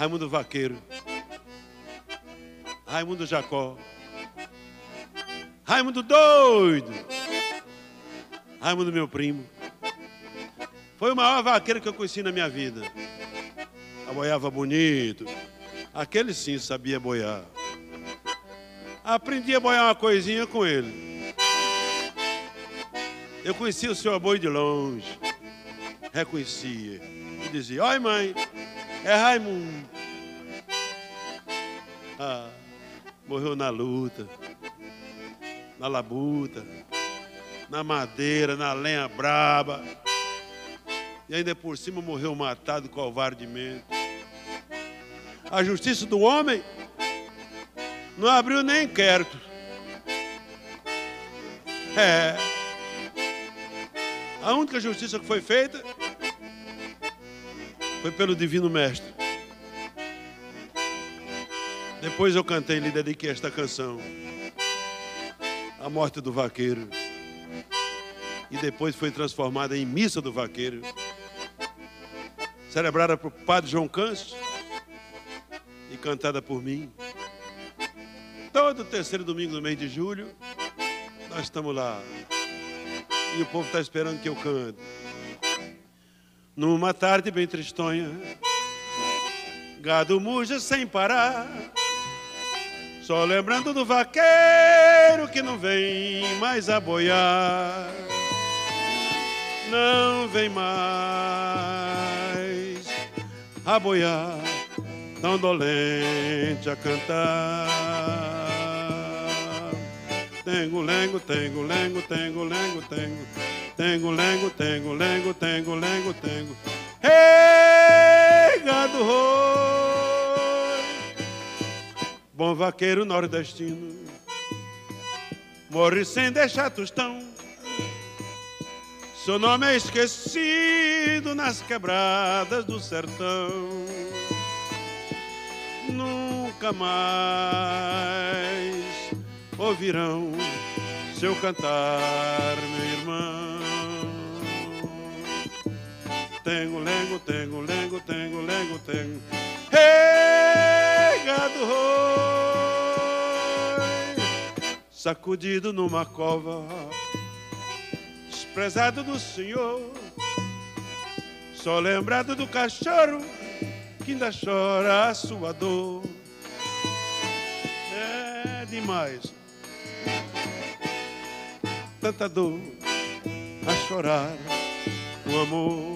Raimundo Vaqueiro, Raimundo Jacó, Raimundo doido, Raimundo meu primo. Foi o maior vaqueiro que eu conheci na minha vida. Aboiava bonito. Aquele sim sabia boiar. Aprendi a boiar uma coisinha com ele. Eu conhecia o seu aboi de longe. Reconhecia. E dizia: oi mãe, é Raimundo. Ah, morreu na luta, na labuta, na madeira, na lenha braba. E ainda por cima morreu matado covardemente. A justiça do homem não abriu nem inquérito. A única justiça que foi feita foi pelo Divino Mestre. Depois eu cantei e lhe dediquei esta canção, A Morte do Vaqueiro. E depois foi transformada em Missa do Vaqueiro, celebrada por Padre João Câncio e cantada por mim. Todo terceiro domingo do mês de julho, nós estamos lá. E o povo está esperando que eu cante. Numa tarde bem tristonha, gado muja sem parar, só lembrando do vaqueiro que não vem mais a boiar. Não vem mais a boiar, tão dolente a cantar. Tengo, lengo, tengo, lengo, tengo, lengo, tengo. Tengo, lengo, tengo, lengo, tengo, lengo, tengo. Ei, gado roi, bom vaqueiro nordestino, morre sem deixar tostão. Seu nome é esquecido nas quebradas do sertão. Nunca mais ouvirão seu cantar, meu irmão. Tengo, lengo, tengo, lengo, tengo, lengo, tengo. Ei, gado roi, sacudido numa cova, desprezado do Senhor, só lembrado do cachorro que ainda chora a sua dor. É demais, tanta dor a chorar o amor.